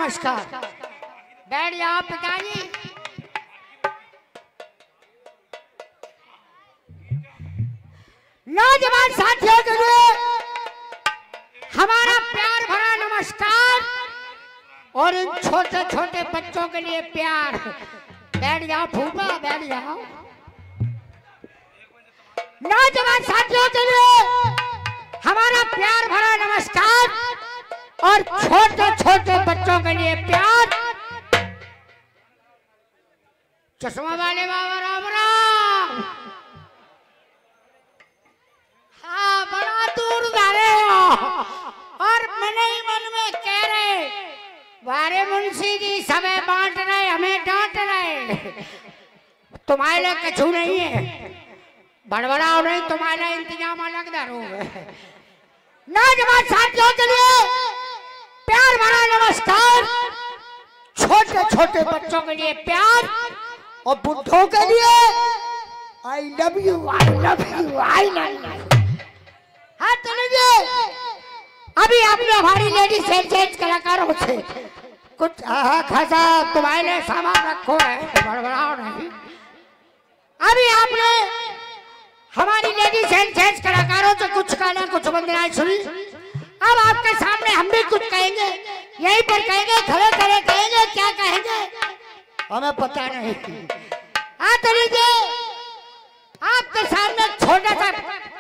नमस्कार। बैठ जाओ पिताजी। नौजवान साथियों के लिए हमारा प्यार भरा नमस्कार और इन छोटे छोटे बच्चों के लिए प्यार। बैठ जाओ फूफा, बैठ जाओ। नौजवान साथियों के लिए हमारा प्यार भरा नमस्कार और छोटे छोटे बच्चों के लिए प्यार। चश्मा वाले बाबा राम राम। हाँ, बड़ा दूर जा रहे हो और मन ही मन में कह रहे वारे मुंशी जी समय बांट रहे, हमें डांट रहे। तुम्हारे लिए कछु नहीं है, बड़बड़ाओ नहीं, तुम्हारा इंतजाम अलग दरो। नौजवान साथियों के लिए प्यार भरा नमस्कार, छोटे छोटे बच्चों के लिए प्यार और बुढ़ों के लिए I love you, I love you, I love you. हाँ तो लीजिए, अभी आपने हमारी लेडीज एंड कलाकारों से कुछ खासा तुम्हारे लिए सामान रखो है, बड़बड़ाओ नहीं। अभी आपने हमारी लेडीज एंड जेंट्स कलाकारों से कुछ गाना, कुछ वंदनाएं सुनी। अब आपके सामने हम भी कुछ कहेंगे, यहीं पर कहेंगे, खड़े खड़े कहेंगे, क्या कहेंगे हमें पता नहीं। हाँ तो लीजिए, आपके सामने छोटा सा